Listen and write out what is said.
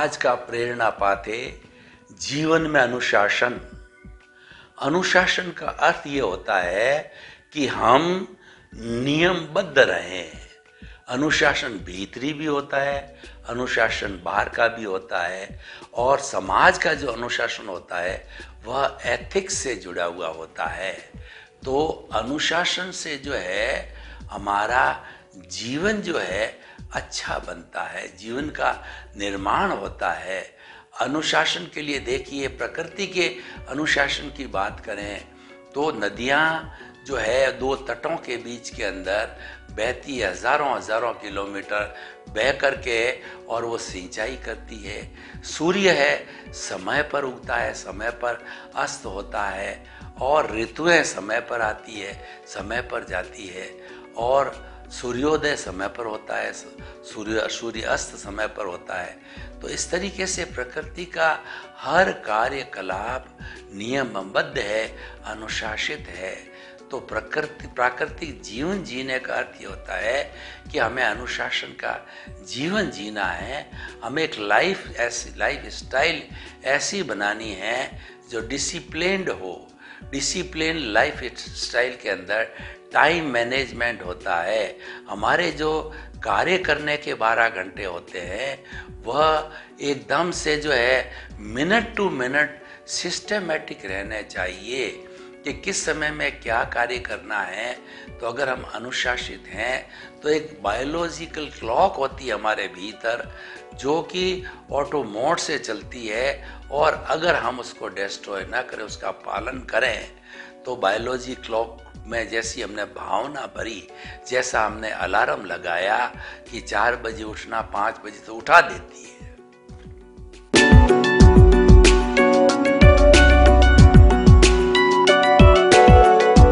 आज का प्रेरणा पाते जीवन में अनुशासन। अनुशासन का अर्थ ये होता है कि हम नियमबद्ध रहें। अनुशासन भीतरी भी होता है, अनुशासन बाहर का भी होता है, और समाज का जो अनुशासन होता है वह एथिक्स से जुड़ा हुआ होता है। तो अनुशासन से जो है हमारा जीवन जो है अच्छा बनता है, जीवन का निर्माण होता है। अनुशासन के लिए देखिए, प्रकृति के अनुशासन की बात करें तो नदियाँ जो है दो तटों के बीच के अंदर बहती है, हजारों किलोमीटर बह करके, और वो सिंचाई करती है। सूर्य है समय पर उगता है, समय पर अस्त होता है, और ऋतुएं समय पर आती है, समय पर जाती है, और सूर्योदय समय पर होता है, सूर्य अस्त समय पर होता है। तो इस तरीके से प्रकृति का हर कार्यकलाप नियमबद्ध है, अनुशासित है। तो प्राकृतिक जीवन जीने का अर्थ ये होता है कि हमें अनुशासन का जीवन जीना है। हमें एक लाइफ स्टाइल ऐसी बनानी है जो डिसिप्लिन्ड हो। डिसिप्लिन लाइफ स्टाइल के अंदर टाइम मैनेजमेंट होता है। हमारे जो कार्य करने के 12 घंटे होते हैं वह एकदम से जो है मिनट टू मिनट सिस्टमेटिक रहने चाहिए कि किस समय में क्या कार्य करना है। तो अगर हम अनुशासित हैं तो एक बायोलॉजिकल क्लॉक होती है हमारे भीतर जो कि ऑटो मोड से चलती है, और अगर हम उसको डिस्ट्रॉय ना करें, उसका पालन करें, तो बायोलॉजी क्लॉक में जैसी हमने भावना भरी, जैसा हमने अलार्म लगाया कि 4 बजे उठना, 5 बजे तो उठा देती है।